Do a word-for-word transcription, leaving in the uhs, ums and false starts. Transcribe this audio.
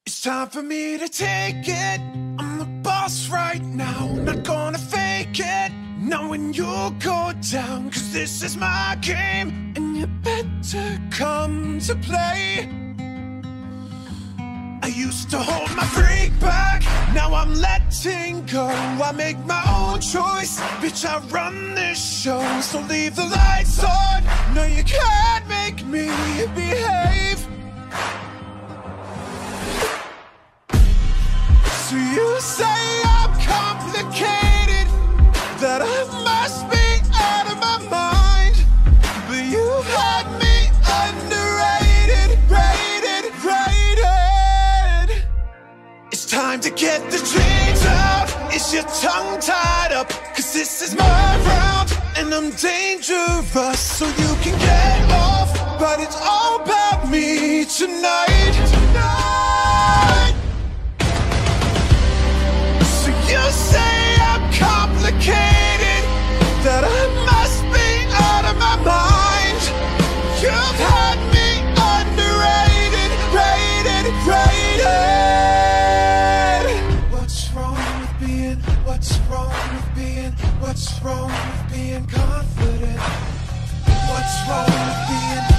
It's time for me to take it. I'm the boss right now, not gonna fake it. Knowing you'll go down, cause this is my game, and you better come to play. I used to hold my freak back, now I'm letting go. I make my own choice, bitch, I run this show. So leave the lights on, no you can't make me behave. So you say I'm complicated, that I must be out of my mind, but you had me underrated, rated, rated. It's time to get the chains out. Is your tongue tied up? Cause this is my round, and I'm dangerous, so you can get off. But it's all about me tonight, tonight. So you say I'm complicated, that I must be out of my mind. You've had me underrated, rated, rated. What's wrong with being, what's wrong with being, what's wrong with being confident? What's wrong with being